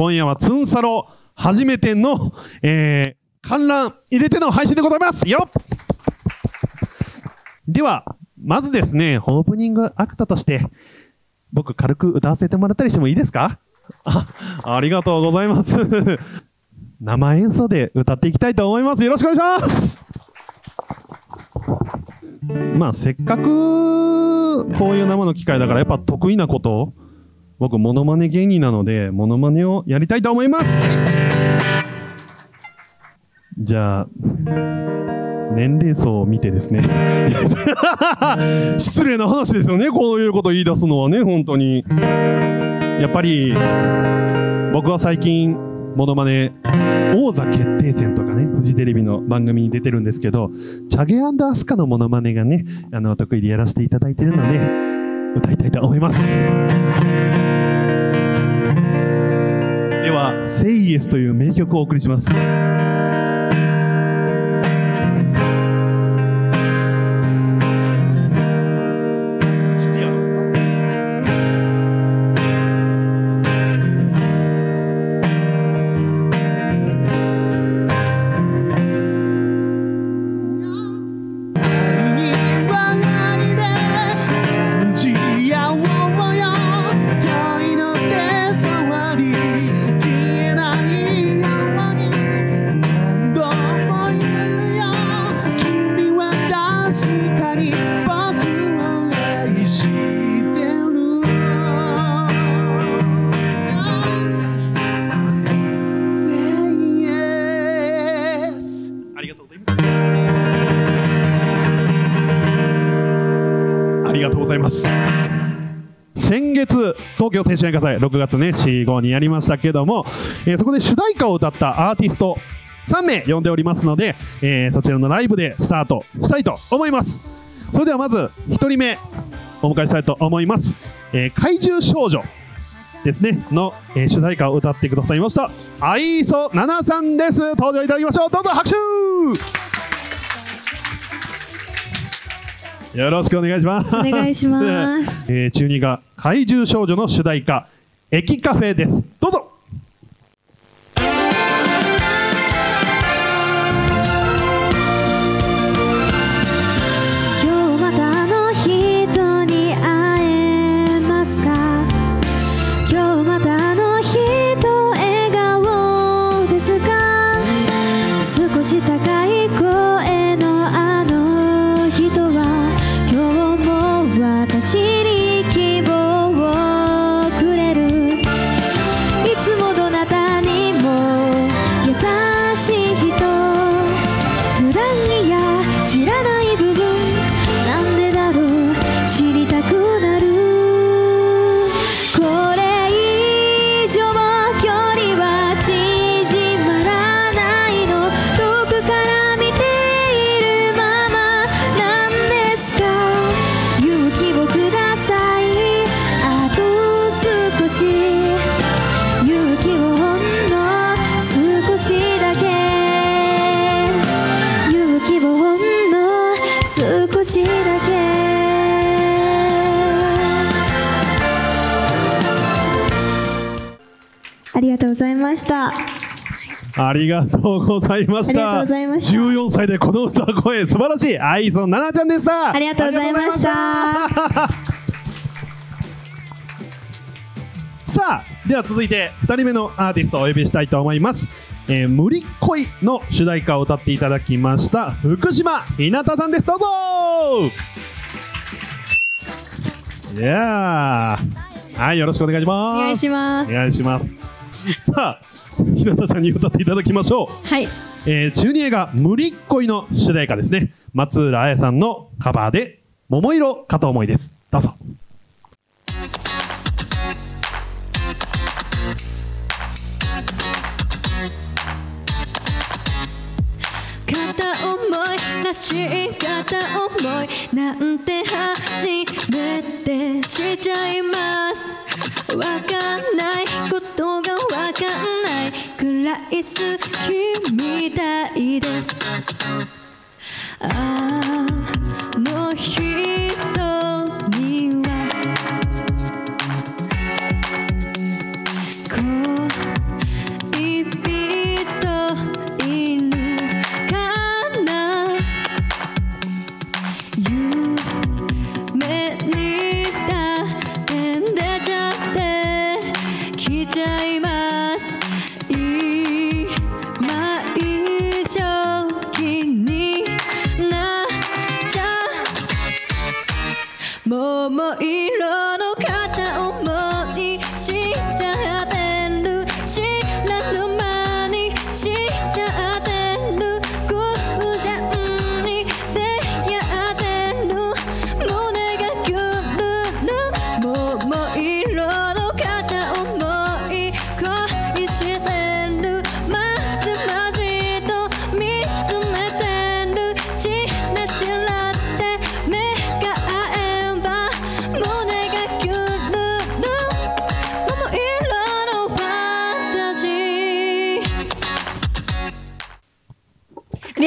今夜はツンサロ初めての、観覧入れての配信でございますよ。では、まずですね、オープニングアクトとして、僕軽く歌わせてもらったりしてもいいですか？ありがとうございます。生演奏で歌っていきたいと思います。よろしくお願いします。まあ、せっかくこういう生の機会だからやっぱ得意なことを、僕モノマネ芸人なのでモノマネをやりたいと思います。じゃあ年齢層を見てですね失礼な話ですよね、こういうこと言い出すのはね。本当にやっぱり僕は最近モノマネ王座決定戦とかね、フジテレビの番組に出てるんですけど、チャゲ&アスカのモノマネがね、得意でやらせていただいてるので歌いたいと思います。では「Say Yes」という名曲をお送りします。ありがとうございます。先月東京青春映画祭6月ね4、5にやりましたけども、そこで主題歌を歌ったアーティスト3名呼んでおりますので、そちらのライブでスタートしたいと思います。それではまず1人目お迎えしたいと思います。怪獣少女ですねの、主題歌を歌ってくださいました愛磯奈々さんです。登場いただきましょう。どうぞ拍手。よろしくお願いします。 お願いします。 中二が怪獣少女の主題歌駅カフェです。どうぞ。 今日またあの人に会えますか。今日またあの人笑顔ですか。少し高い声のあの人は私に希望をくれる。いつもどなたにも優しい人。普段いや知らない部分、なんでだろう知りたくなる。これ以上距離は縮まらないの。遠くから見ているままなんですか。勇気をください。あと少し勇気をほんの少しだけ。勇気をほんの少しだけ。ありがとうございました。 ありがとうございました。14歳でこの歌声素晴らしい愛磯奈々ちゃんでした。 ありがとうございました。 さあ、では続いて2人目のアーティストをお呼びしたいと思います。無理っ恋の主題歌を歌っていただきました福島ひなたさんです。どうぞ。いやー、はい、よろしくお願いします。 お願いします。 お願いします。さあ、ひなたちゃんに歌っていただきましょう。 はい。 中二映画無理っ恋の主題歌ですね。松浦彩さんのカバーで桃色かと思いです。どうぞ。 片思いらしい片思いなんて初めてしちゃいます。わかんないことがわかんないくらい好きみたいです。あの人には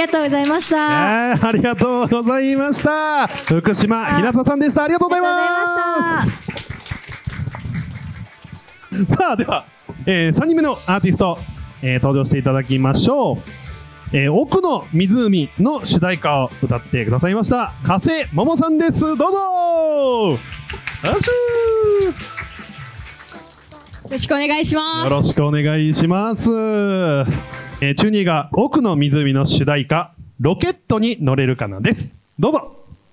がとうございました。 ありがとうございました。福島ひなたさんでした。ありがとうございます。さあでは、3人目のアーティスト、登場していただきましょう。奥の湖の主題歌を歌ってくださいました加瀬桃さんです。どうぞ。よろしくお願いします。 よろしくお願いします。中2が奥の湖の主題歌ロケットに乗れるかなです。どうぞ。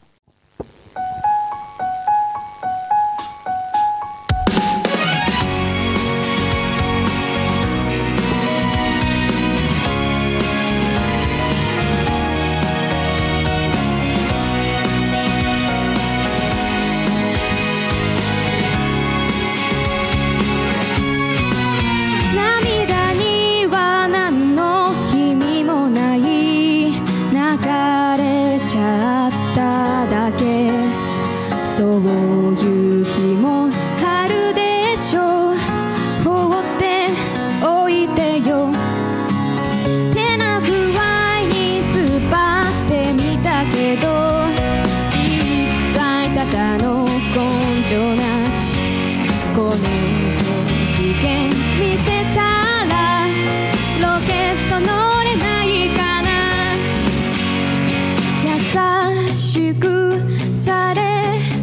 そういう日もあるでしょう。放っておいてよ。手な具合に突っ張ってみたけど実際ただの根性なし。この危険見せたらロケット乗れないかな。優しくされ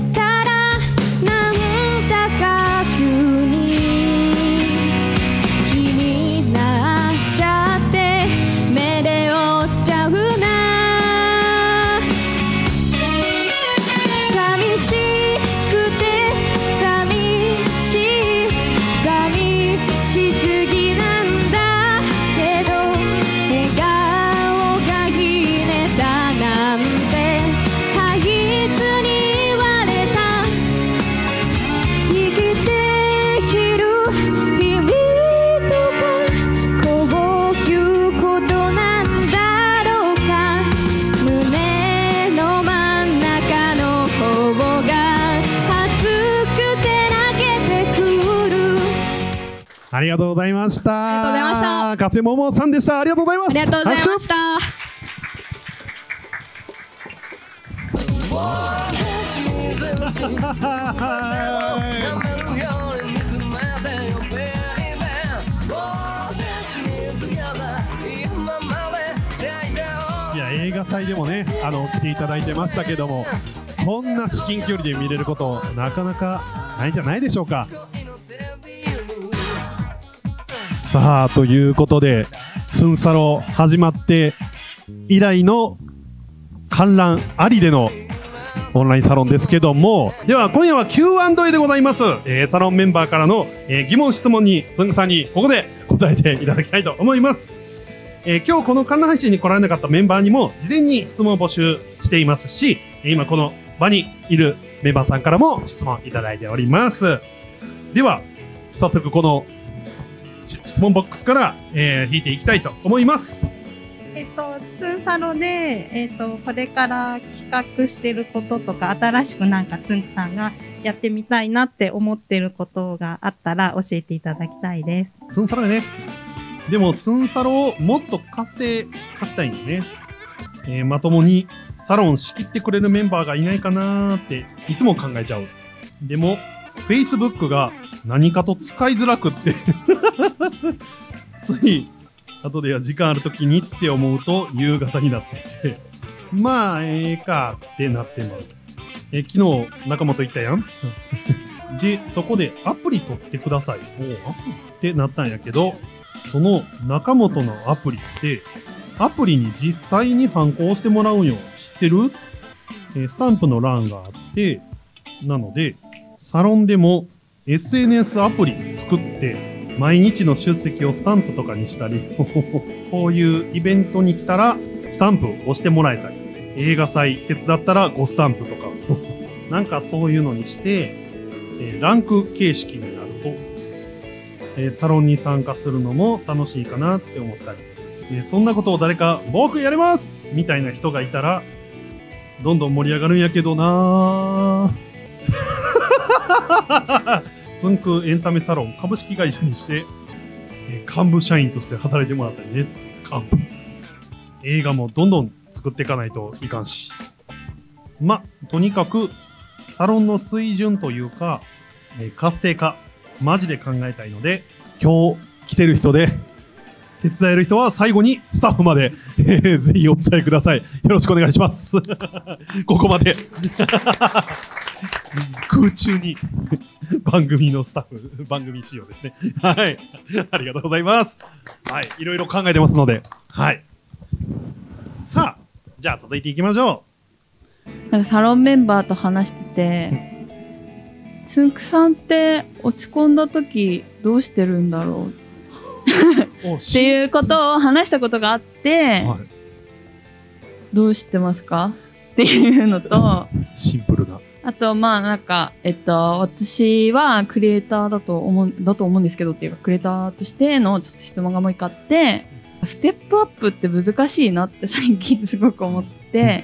ありがとうございました。 ありがとうございました。 加瀬桃さんでした。ありがとうございます。 ありがとうございました。 いや映画祭でもね来ていただいてましたけども、こんな至近距離で見れることなかなかないんじゃないでしょうか。さあということでツンサロ始まって以来の観覧ありでのオンラインサロンですけども、では今夜は Q&A でございます。サロンメンバーからの、疑問質問につんくさんにここで答えていただきたいと思います。今日この観覧配信に来られなかったメンバーにも事前に質問を募集していますし、今この場にいるメンバーさんからも質問いただいております。では早速この質問ボックスから、引いていきたいと思います。 ツンサロで、これから企画してることとか、新しくなんかツンクさんがやってみたいなって思ってることがあったら教えていただきたいです。 ツンサロね。でもツンサロをもっと活性化したいんでね。まともにサロン仕切ってくれるメンバーがいないかなーっていつも考えちゃう。でも Facebook が何かと使いづらくってつい後で時間ある時にって思うと夕方になっててまあええかってなってます。昨日中本行ったやんでそこでアプリ取ってくださいってなったんやけど、その中本のアプリってアプリに実際にハンコをしてもらうんよ。知ってる？スタンプの欄があって、なのでサロンでも SNS アプリ作って毎日の出席をスタンプとかにしたりこういうイベントに来たらスタンプを押してもらえたり、映画祭手伝ったら5スタンプとかなんかそういうのにして、ランク形式になると、サロンに参加するのも楽しいかなって思ったり、そんなことを誰か僕やれますみたいな人がいたらどんどん盛り上がるんやけどなつんくエンタメサロン株式会社にして、幹部社員として働いてもらったりね。幹部映画もどんどん作っていかないといかんし。とにかく、サロンの水準というか、活性化、マジで考えたいので、今日来てる人で、手伝える人は最後にスタッフまで、ぜひお伝えください。よろしくお願いします。ここまで。空中に番組のスタッフ、番組仕様ですね。はい。ありがとうございます。はい。いろいろ考えてますので。はい。さあ、じゃあ続いていきましょなんかサロンメンバーと話してて、つんくさんって落ち込んだ時どうしてるんだろうっていうことを話したことがあって、はい、どうしてますかっていうのとシンプルな。 あとなんか私はクリエイターだと思うんですけどっていうかクリエイターとしてのちょっと質問がもう一個あって、ステップアップって難しいなって最近すごく思って、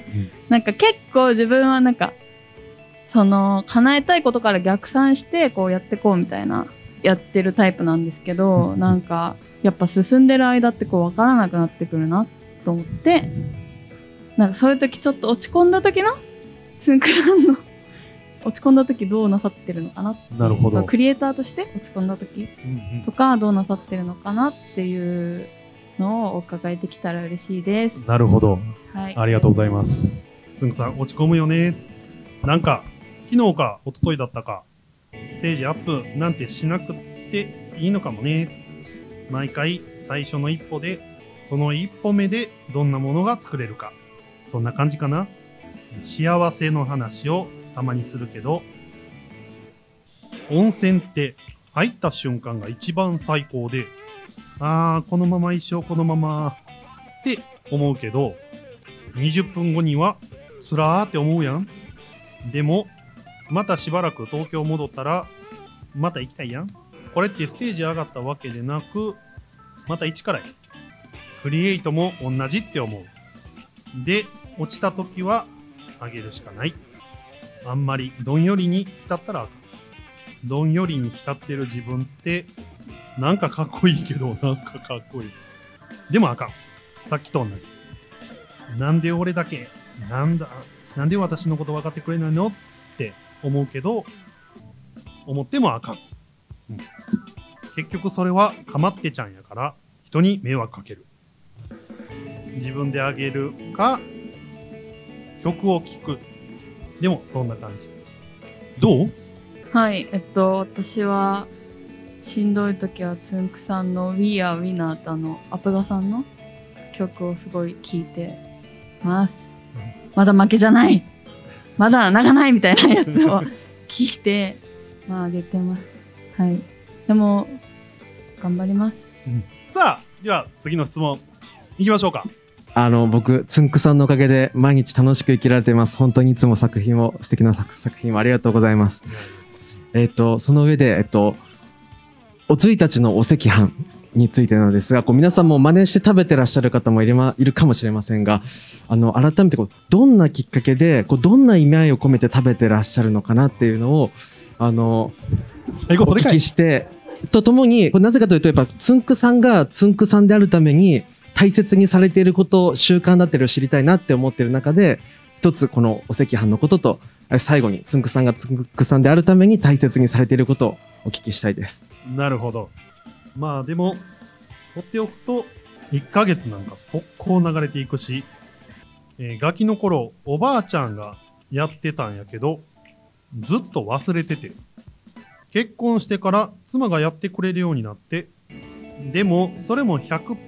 なんか結構自分はなんかその叶えたいことから逆算してこうやってこうみたいなやってるタイプなんですけど、なんかやっぱ進んでる間ってこう分からなくなってくるなと思って、なんかそういう時ちょっと落ち込んだ時のつんくさんの落ち込んだ時どうなさってるのかな。 なるほど。 クリエイターとして落ち込んだ時とかどうなさってるのかなっていうのをお伺いできたら嬉しいです。 なるほど。 はい。 ありがとうございます。つんくさん落ち込むよね。なんか昨日か一昨日だったかステージアップなんてしなくていいのかもね。毎回最初の一歩でその一歩目でどんなものが作れるか、そんな感じかな。幸せの話をたまにするけど、温泉って入った瞬間が一番最高で、このまま一生このままって思うけど、20分後にはつらーって思うやん。でもまたしばらく東京戻ったらまた行きたいやん。これってステージ上がったわけでなく、また一からや。クリエイトも同じって思う。で、落ちた時は上げるしかない。あんまりどんよりに浸ったらあかん。どんよりに浸ってる自分ってなんかかっこいいけど、なんかかっこいい。でもあかん。さっきと同じ。なんで俺だけ、なんで私のこと分かってくれないのって思うけど、思ってもあかん。結局それはかまってちゃんやから人に迷惑かける。自分であげるか曲を聴く。でもそんな感じ。どう？ はい、私はしんどい時はつんくさんの We Are Winner ってアプガさんの曲をすごい聴いてます。まだ負けじゃない、まだ泣かないみたいなやつを聞いてあげてます。はい。でも頑張ります。 さあ、では次の質問いきましょうか。 僕つんくさんのおかげで毎日楽しく生きられています。本当にいつも素敵な作品をありがとうございます。その上でお1日のお赤飯についてなのですが、皆さんも真似して食べてらっしゃる方もいるかもしれませんが、改めてどんなきっかけでどんな意味合いを込めて食べてらっしゃるのかなっていうのをお聞きしてとともに、なぜかというとやっぱつんくさんがつんくさんであるために大切にされていること、習慣だったりを知りたいなって思っている中で、一つこのお赤飯のことと最後につんくさんがつんくさんであるために大切にされていることをお聞きしたいです。 なるほど。まあでも放っておくと1ヶ月なんか速攻流れていくし、ガキの頃おばあちゃんがやってたんやけどずっと忘れてて、結婚してから妻がやってくれるようになって、でもそれも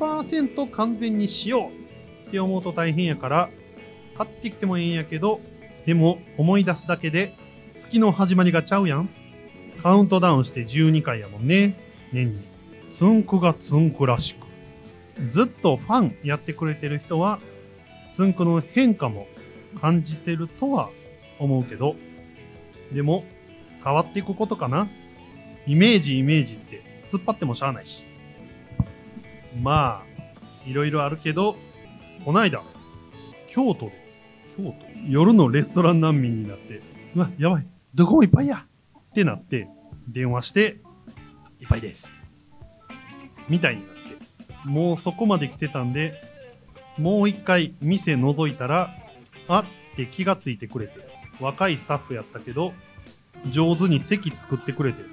100% 完全にしようって思うと大変やから買ってきてもええんやけど、でも思い出すだけで月の始まりがちゃうやん。カウントダウンして12回やもんね、年に。つんくがつんくらしく、ずっとファンやってくれてる人はつんくの変化も感じてるとは思うけど、でも変わっていくことかな。イメージって突っ張ってもしゃあないし、まあいろいろあるけど、こないだ京都夜のレストラン難民になって、うわやばい、どこもいっぱいやってなって電話していっぱいですみたいになって、もうそこまで来てたんでもう一回店覗いたら、あって気がついてくれて、若いスタッフやったけど、上手に席作ってくれて、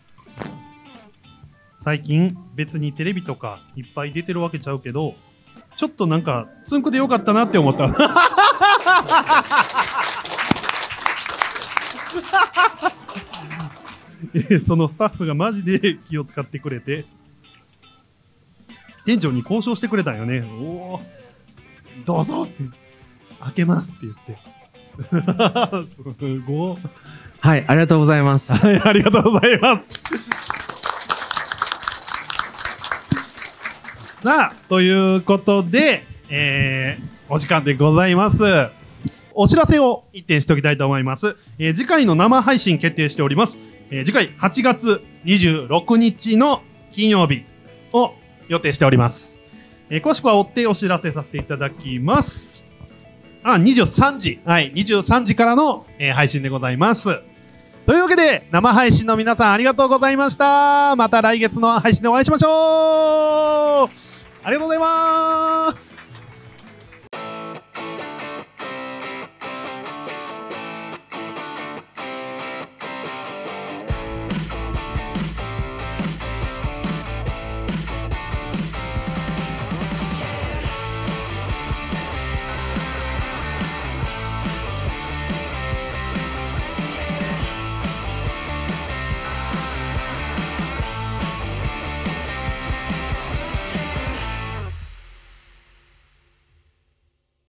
最近別にテレビとかいっぱい出てるわけちゃうけど、ちょっとなんかつんくでよかったなって思った。そのスタッフがマジで気を使ってくれて、店長に交渉してくれたんよね。おー、どうぞって開けますって言って。すごい。 はい、ありがとうございます。 はい、ありがとうございます。さあ、ということで、お時間でございます。お知らせを一点しておきたいと思います。次回の生配信決定しております。次回8月26日の金曜日を予定しております。詳しくは追ってお知らせさせていただきます。23時。はい、23時からの、配信でございます。というわけで、生配信の皆さんありがとうございました。また来月の配信でお会いしましょう。ありがとうございます。